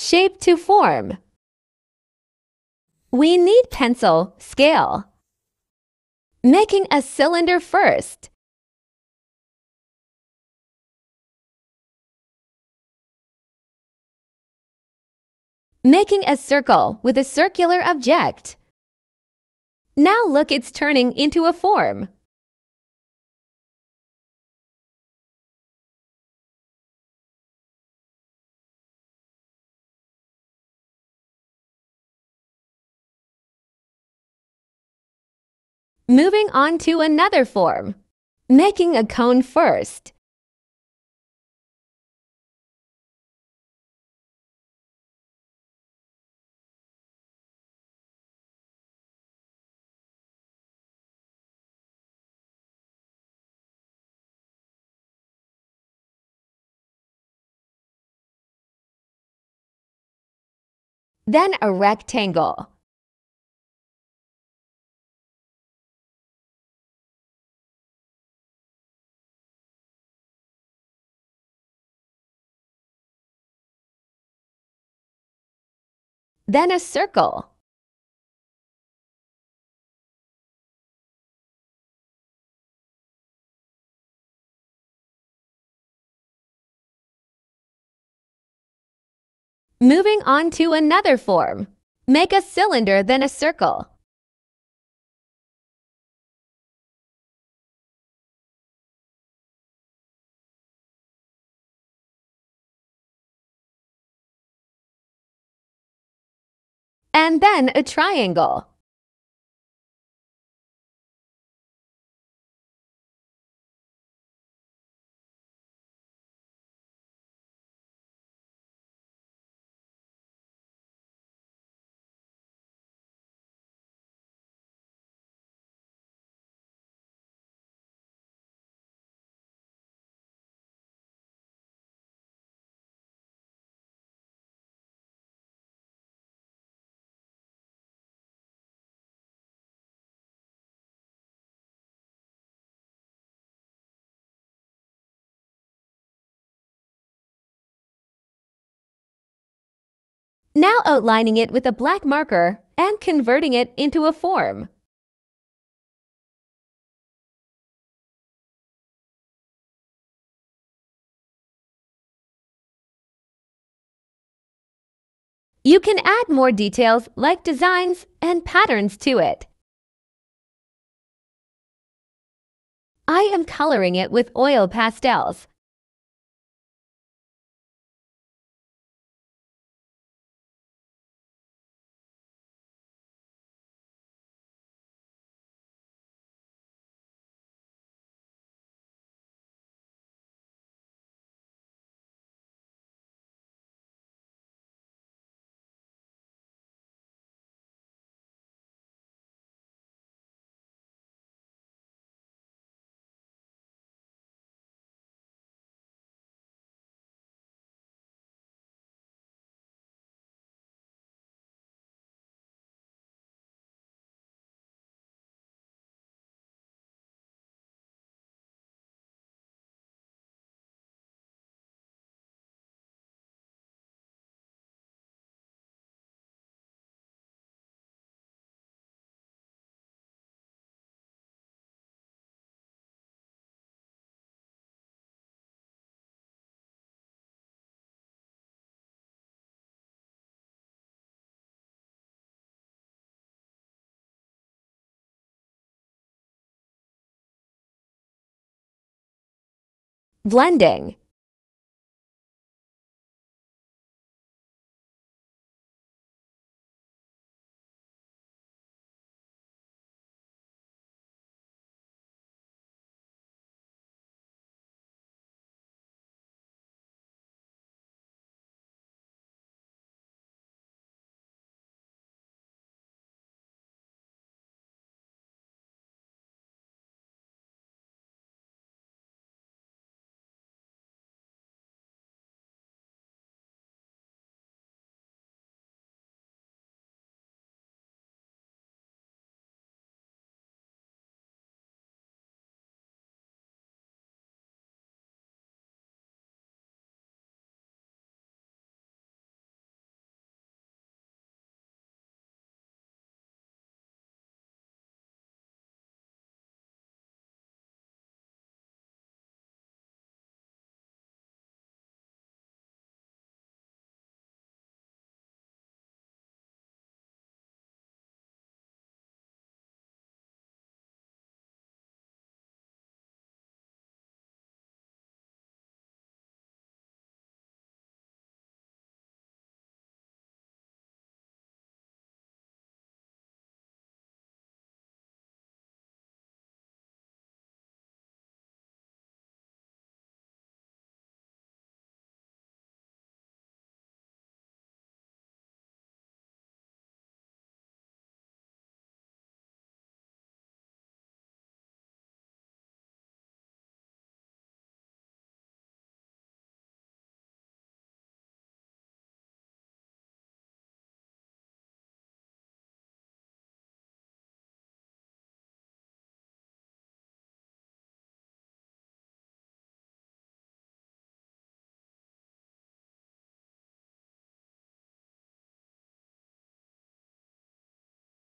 Shape to form. We need pencil, scale. Making a cylinder first. Making a circle with a circular object. Now look, it's turning into a form. Moving on to another form. Making a cone first. Then a rectangle. Then a circle. Moving on to another form. Make a cylinder, then a circle. And then a triangle. Now outlining it with a black marker and converting it into a form. You can add more details like designs and patterns to it. I am coloring it with oil pastels. Blending.